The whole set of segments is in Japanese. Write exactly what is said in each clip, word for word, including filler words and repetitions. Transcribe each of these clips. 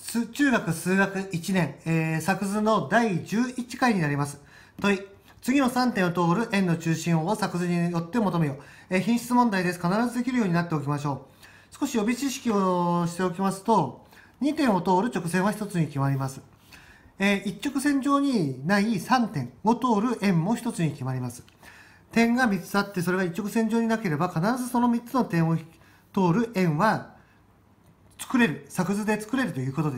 す中学数学いちねん、えー、作図のだいじゅういちかいになります。問い。次のさんてんを通る円の中心を作図によって求めよう。えー、品質問題です。必ずできるようになっておきましょう。少し予備知識をしておきますと、にてんを通る直線はひとつに決まります。えー、一直線上にないさんてんを通る円もひとつに決まります。点がみっつあって、それが一直線上になければ、必ずそのみっつの点を通る円は作れる、作図で作れるということです。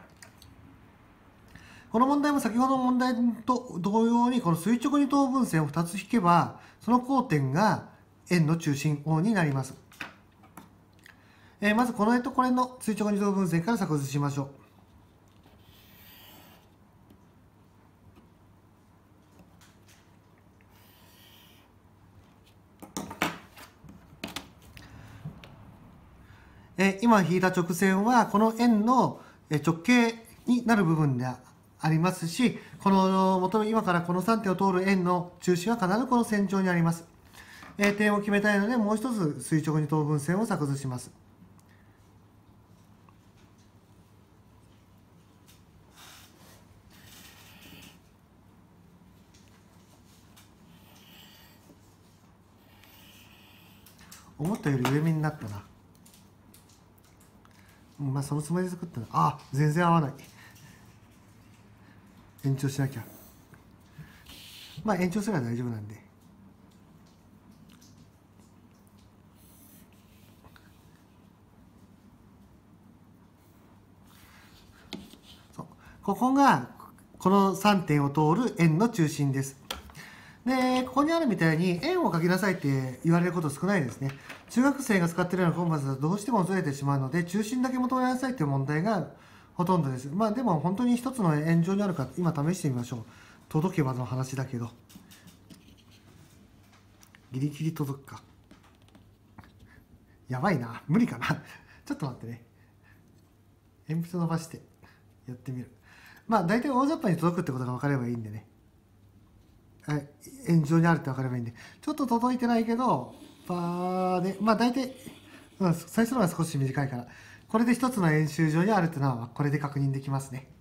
この問題も先ほどの問題と同様に、この垂直二等分線をふたつ引けば、その交点が円の中心 O になります。えー、まずこの絵とこれの垂直二等分線から作図しましょう。えー、今引いた直線はこの円の直径になる部分でありますし、この求め今からこのさんてんを通る円の中心は必ずこの線上にあります。えー、点を決めたいので、もう一つ垂直二等分線を作図します。思ったより上目になったな。まあそのつもりで作ったの。あ、全然合わない。延長しなきゃ。まあ延長すれば大丈夫なんで。そう。ここがこのさんてんを通る円の中心です。で、ここにあるみたいに円を描きなさいって言われること少ないですね。中学生が使っているようなコンパスだとどうしてもずれてしまうので、中心だけ求めなさいっていう問題がほとんどです。まあでも本当に一つの円上にあるか今試してみましょう。届けばの話だけど。ギリギリ届くか。やばいな。無理かな。ちょっと待ってね。鉛筆伸ばしてやってみる。まあ大体大雑把に届くってことが分かればいいんでね。円状にあるって分かればいいんで、ちょっと届いてないけど、パーで、まあ大体、うん、最初のは少し短いから、これで一つの円周上にあるっていうのは、これで確認できますね。